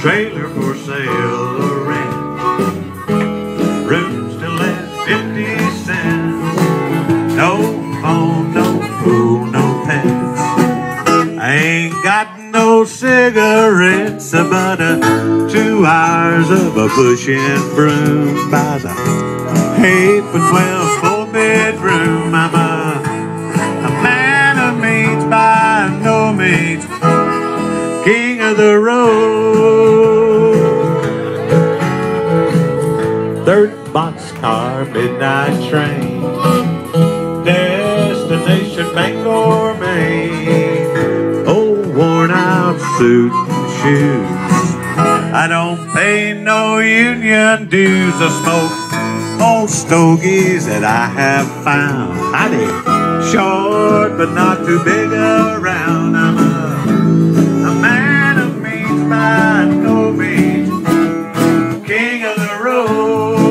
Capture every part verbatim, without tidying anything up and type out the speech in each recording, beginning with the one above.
trailer for sale or rent, rooms to let fifty cents, no phone, no food, no pets. I ain't got no cigarettes, but uh, two hours of a pushing broom by the eight for twelve four bedroom. I'm a, a man of means by no means, king of the road. Third boxcar, midnight train, destination Bangor, Maine. Old worn out suit and shoes, I don't pay no union dues. I smoke old stogies that I have found. Howdy, short but not too big around. I'm a, a man of means by no means, king of the road.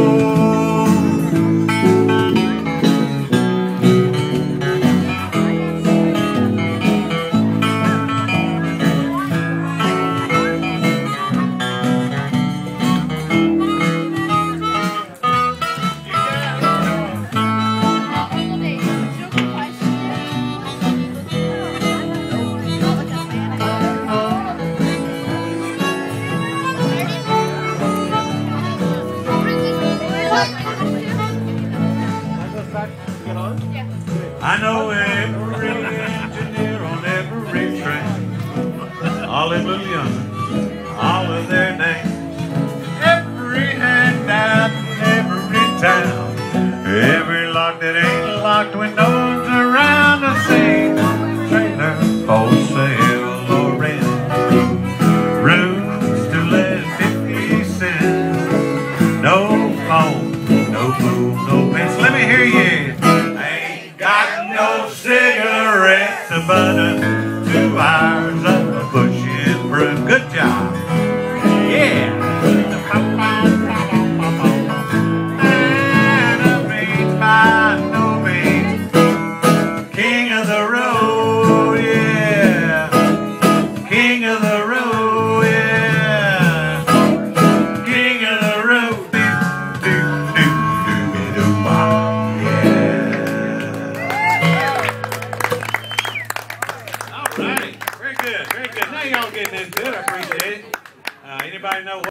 I know every engineer on every train, hallelujah, all of their names, every handout in every town, every lock that ain't locked when no one's around to see. Trailer for sale or rent, rooms to let fifty cents, no phone, no food, no pants. Let me hear you. Got no cigarettes, but uh, two hours of a pushing broom. Good job.